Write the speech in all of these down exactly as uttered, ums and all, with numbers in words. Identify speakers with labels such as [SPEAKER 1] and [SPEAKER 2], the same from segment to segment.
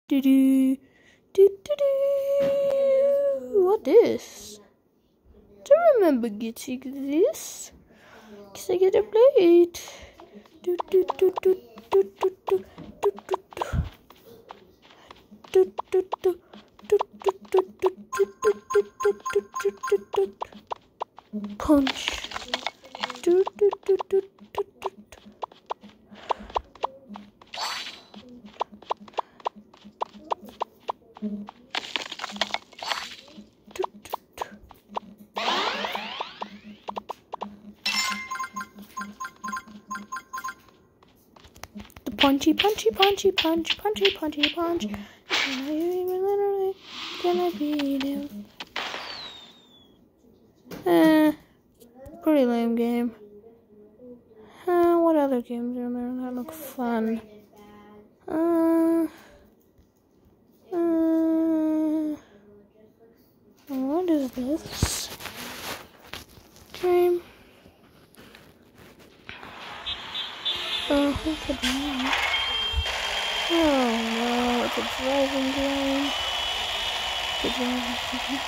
[SPEAKER 1] Do do do do do. What is? Do you remember getting this? Cause I get a plate. Do do do do do do do do do do. Do do do do do do do do do do do do. Punch. Do do do do do do. The punchy, punchy, punchy, punch, punchy, punchy, punch. Can I even literally can I beat him? Eh, pretty lame game. Uh, what other games are there that look fun? Uh, uh, what is this game? Oh, who could know? Oh no, it's a driving game. It's a driving game.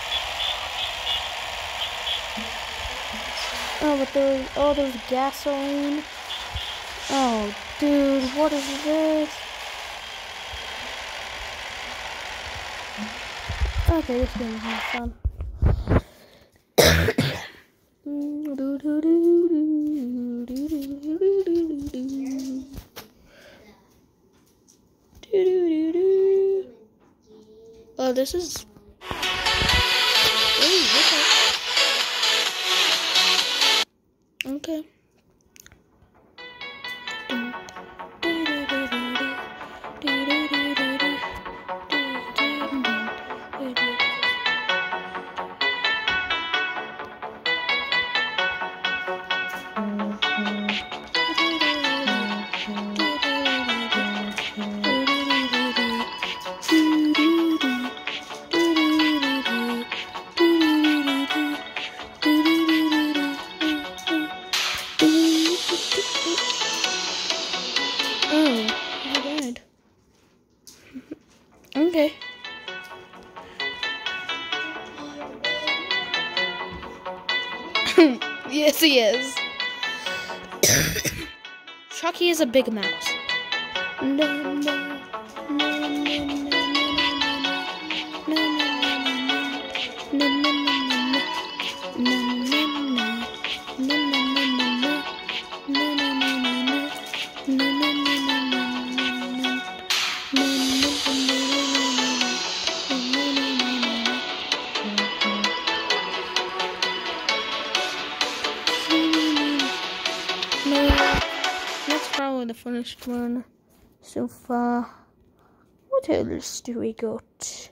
[SPEAKER 1] Oh, but there's, oh, there's gasoline. Oh, dude, what is this? Okay, this game is more fun. Oh, this is. Ooh, okay. Okay. Okay. Yes, he is. Chucky is a big mouse. No, no, no, no, no, that's probably the funnest one so far. What else do we got?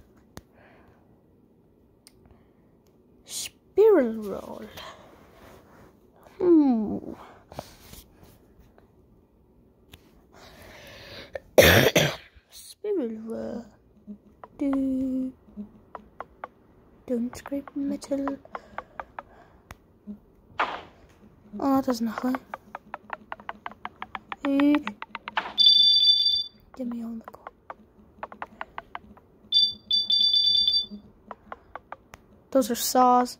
[SPEAKER 1] Spiral roll. Hmm. Spiral roll. Do. Don't scrape metal. Oh, that does nothing. Hey. Give me all the gold. Those are saws.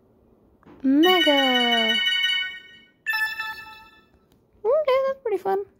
[SPEAKER 1] Mega. Okay, that's pretty fun.